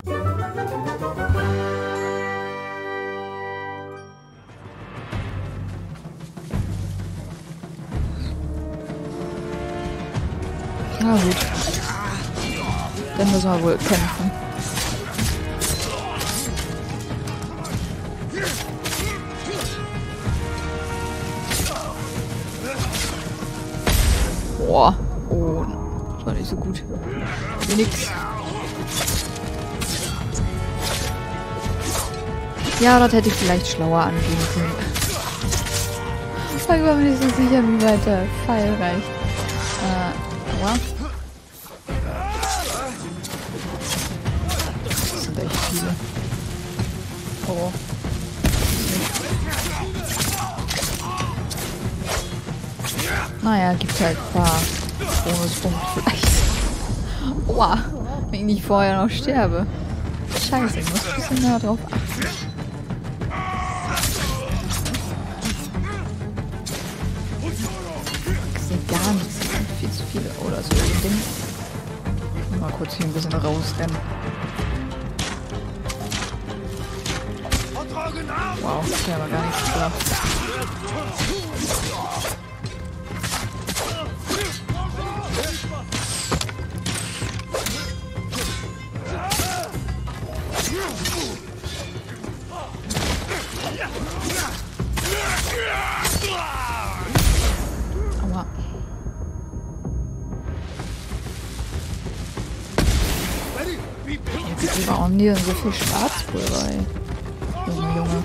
Na gut. Dann müssen wir wohl kämpfen. Boah. Oh, das war nicht so gut. Nix. Ja, das hätte ich vielleicht schlauer angehen können. Ich war mir nicht so sicher, wie weit der Pfeil reicht. Aua. Das sind echt viele. Oh. Naja, gibt halt ein paar Bonuspunkte vielleicht. Oha, wenn ich nicht vorher noch sterbe. Scheiße, ich muss ein bisschen mehr drauf achten. Ich sehe gar nichts, das sind viel zu viele. Oh, das ist so ein Ding. Mal kurz hier ein bisschen rausrennen. Wow, ich habe aber gar nichts gedacht. Aua. Warum die denn so viel Schwarzpulver, ey? Junge.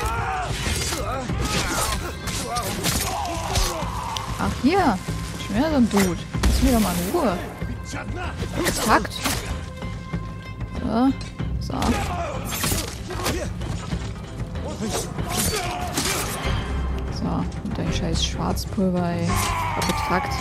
Ach, hier. Schon wieder so ein Dude. Lass mich doch mal in Ruhe. Getakt. So. So. So. Und dein scheiß Schwarzpulver, ey. Getakt.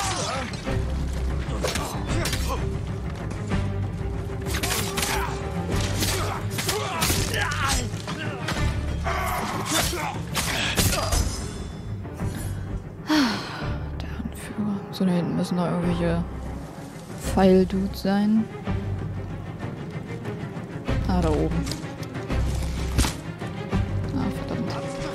So, da hinten müssen noch irgendwelche Pfeil-Dudes sein. Ah, da oben. Ah, verdammt.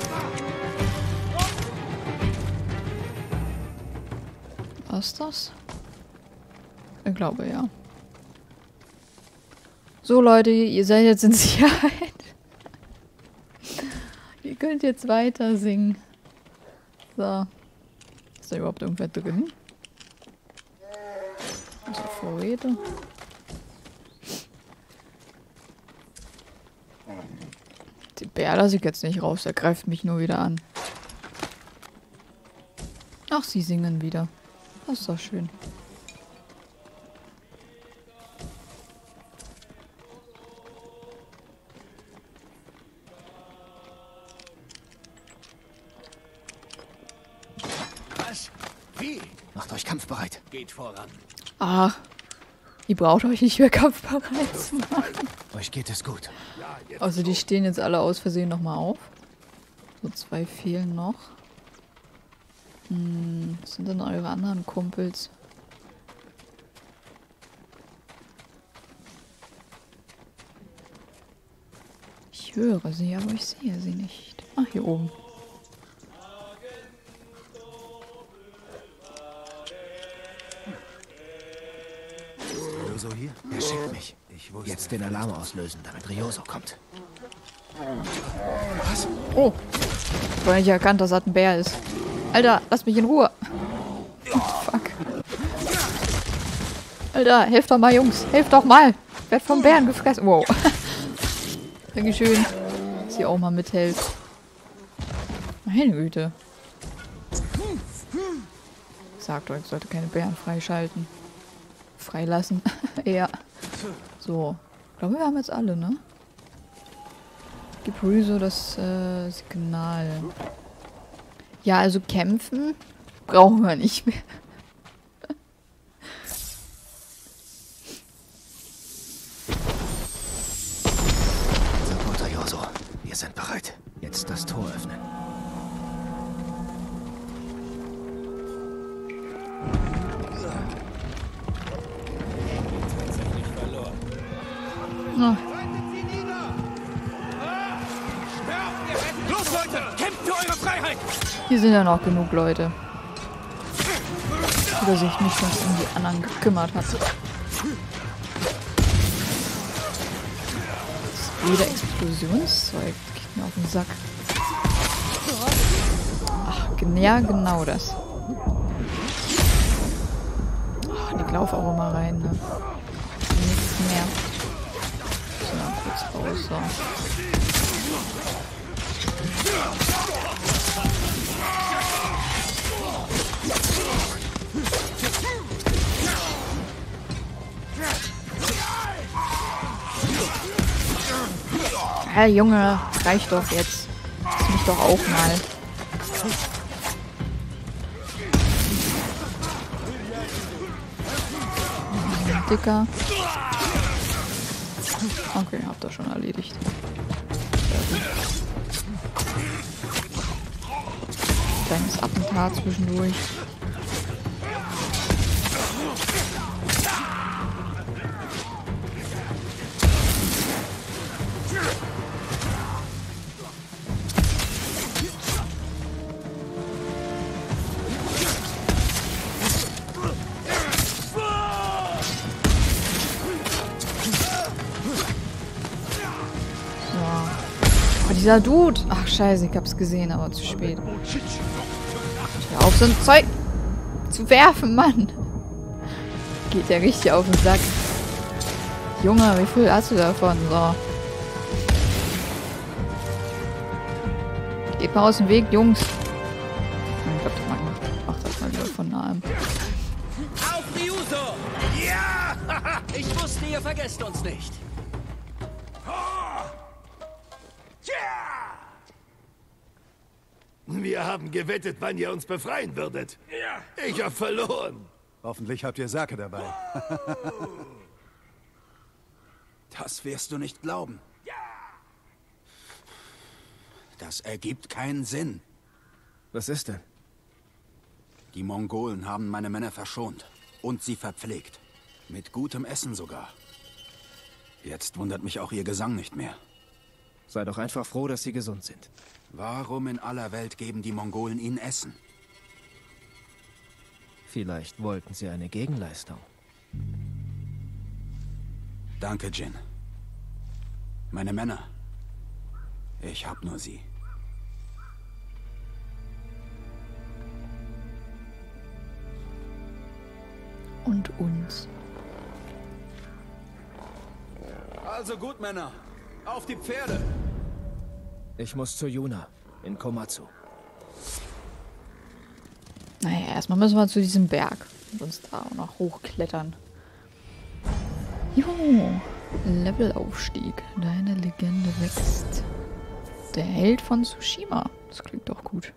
Was ist das? Ich glaube, ja. So, Leute, ihr seid jetzt in Sicherheit. Ihr könnt jetzt weiter singen. So. Ist da überhaupt irgendwer drin? Also Vorräte. Den Bär lasse ich jetzt nicht raus, der greift mich nur wieder an. Ach, sie singen wieder. Das ist doch schön. Was? Wie? Macht euch kampfbereit. Geht voran. Ach, ihr braucht euch nicht mehr kampfbereit zu machen. Euch geht es gut. Also die stehen jetzt alle aus Versehen nochmal auf. So 2 fehlen noch. Was sind denn eure anderen Kumpels? Ich höre sie, aber ich sehe sie nicht. Ach, hier oben. Rioso hier? Er schickt mich. Jetzt den Alarm auslösen, damit Rioso kommt. Was? Oh! Ich habe nicht erkannt, dass das ein Bär ist. Alter, lass mich in Ruhe. Oh, fuck. Alter, helft doch mal, Jungs. Helft doch mal. Ich werd vom Bären gefressen. Wow. Dankeschön. Dass ihr auch mal mithelft. Meine Güte. Sagt euch, ich sollte keine Bären freischalten. Freilassen. Ja. So. Ich glaube, wir haben jetzt alle, ne? Gib Rioso das Signal. Ja, also kämpfen brauchen wir nicht mehr. So gut, Rioso. Wir sind bereit. Jetzt das Tor öffnen. Na. Los, Leute! Kämpft für eure Freiheit! Hier sind ja noch genug Leute. Oder sich nicht schon um die anderen gekümmert hat. Das wieder Explosionszeug geht mir auf den Sack. Ach, ja, genau das. Ach, ich laufe auch immer rein, ne? Nichts mehr. So, dann kurz raus, so. Hey Junge, reicht doch jetzt. Lass mich doch auch mal. Dicker. Okay, habt ihr schon erledigt. Kleines Attentat zwischendurch. Dieser Dude. Ach, scheiße, ich hab's gesehen, aber zu spät. Hör auf, so ein Zeug zu werfen, Mann. Geht ja richtig auf den Sack. Junge, wie viel hast du davon? So. Geht mal aus dem Weg, Jungs. Ich glaube, der macht das mal wieder von nahem. Auf Ryuso! Ja! Ich wusste, ihr vergesst uns nicht. Wir haben gewettet, wann ihr uns befreien würdet. Ich hab verloren. Hoffentlich habt ihr Sake dabei. Das wirst du nicht glauben. Das ergibt keinen Sinn. Was ist denn? Die Mongolen haben meine Männer verschont und sie verpflegt. Mit gutem Essen sogar. Jetzt wundert mich auch ihr Gesang nicht mehr. Sei doch einfach froh, dass sie gesund sind. Warum in aller Welt geben die Mongolen ihnen Essen? Vielleicht wollten sie eine Gegenleistung. Danke, Jin. Meine Männer. Ich hab nur sie. Und uns. Also gut, Männer. Auf die Pferde! Ich muss zu Yuna, in Komatsu. Naja, erstmal müssen wir zu diesem Berg und uns da auch noch hochklettern. Jo, Levelaufstieg. Deine Legende wächst. Der Held von Tsushima. Das klingt doch gut.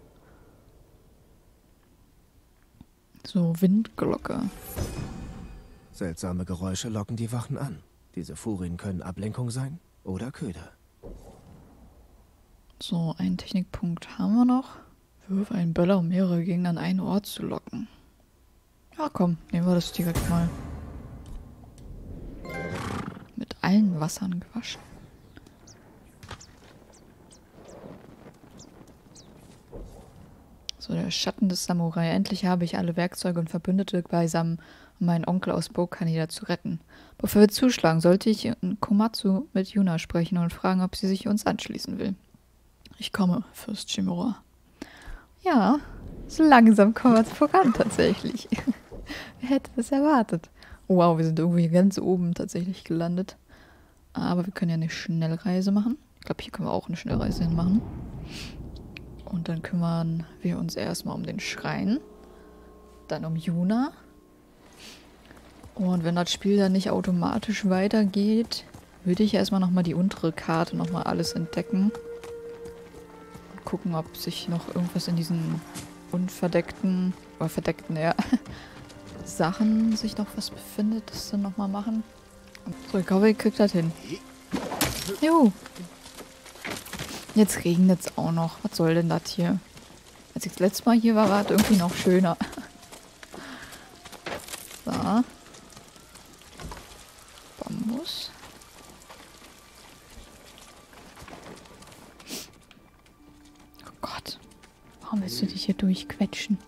So, Windglocke. Seltsame Geräusche locken die Wachen an. Diese Furien können Ablenkung sein oder Köder. So, einen Technikpunkt haben wir noch. Wirf einen Böller, um mehrere Gegner an einen Ort zu locken. Ja, komm, nehmen wir das direkt mal. Mit allen Wassern gewaschen. So, der Schatten des Samurai. Endlich habe ich alle Werkzeuge und Verbündete beisammen, um meinen Onkel aus Bo-Kaneda zu retten. Bevor wir zuschlagen, sollte ich in Komatsu mit Yuna sprechen und fragen, ob sie sich uns anschließen will. Ich komme, Fürst Shimura. Ja, so langsam kommen wir voran tatsächlich. Wer hätte das erwartet? Wow, wir sind irgendwie ganz oben tatsächlich gelandet. Aber wir können ja eine Schnellreise machen. Ich glaube, hier können wir auch eine Schnellreise hinmachen. Und dann kümmern wir uns erstmal um den Schrein. Dann um Yuna. Und wenn das Spiel dann nicht automatisch weitergeht, würde ich erstmal nochmal die untere Karte nochmal alles entdecken. Gucken, ob sich noch irgendwas in diesen unverdeckten, oder verdeckten, ja, Sachen sich noch was befindet, das dann nochmal machen. So, ich glaube, ich krieg das hin. Juhu. Jetzt regnet es auch noch. Was soll denn das hier? Als ich das letzte Mal hier war, war es irgendwie noch schöner. So. Bambus. Warum willst du dich hier durchquetschen?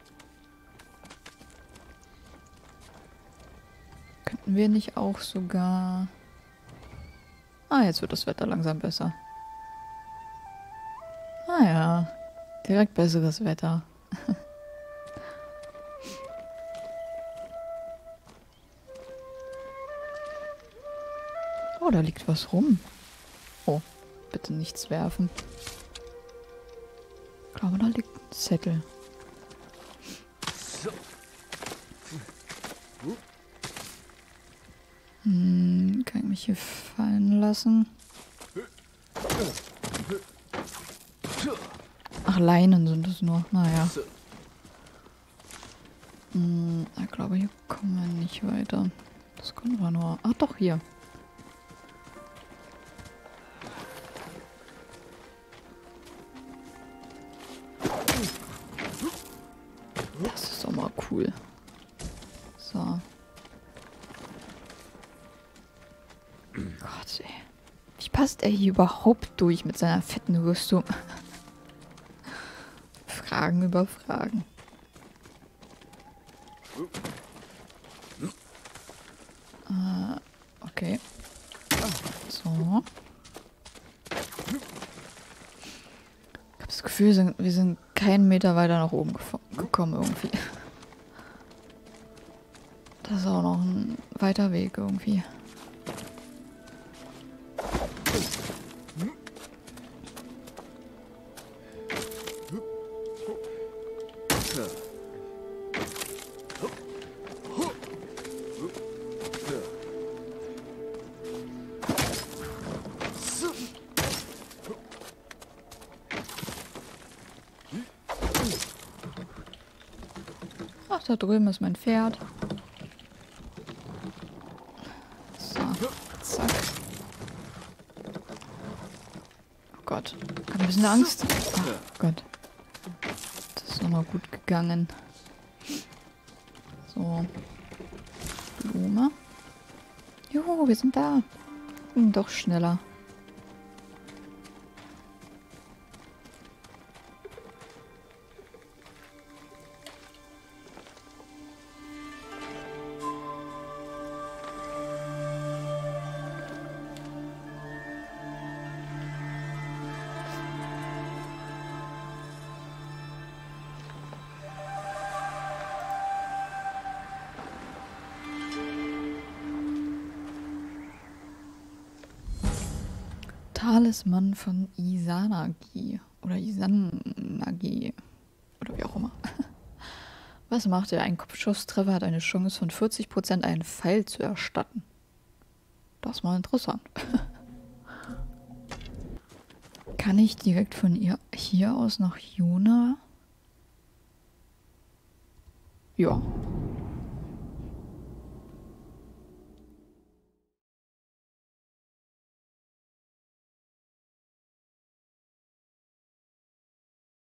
Könnten wir nicht auch sogar... Ah, jetzt wird das Wetter langsam besser. Ah ja, direkt besseres Wetter. Oh, da liegt was rum. Oh, bitte nichts werfen. Ich glaube, da liegt ein Zettel. Kann ich mich hier fallen lassen? Ach, Leinen sind es nur. Naja. Ich glaube, hier kommen wir nicht weiter. Das können wir nur... Ach doch, hier. Das ist doch mal cool. So. Gott, ey. Wie passt er hier überhaupt durch mit seiner fetten Rüstung? Fragen über Fragen. Okay. So. Ich habe das Gefühl, wir sind keinen Meter weiter nach oben gekommen irgendwie. Das ist auch noch ein weiter Weg irgendwie. Ach, da drüben ist mein Pferd. So, zack. Oh Gott, ich habe ein bisschen Angst. Oh Gott. Das ist nochmal gut gegangen. So. Blume. Juhu, wir sind da. Doch schneller. Talisman von Izanagi. Oder Izanagi. Oder wie auch immer. Was macht er? Ein Kopfschusstreffer hat eine Chance von 40%, einen Pfeil zu erstatten. Das ist mal interessant. Kann ich direkt von ihr hier aus nach Yuna? Ja.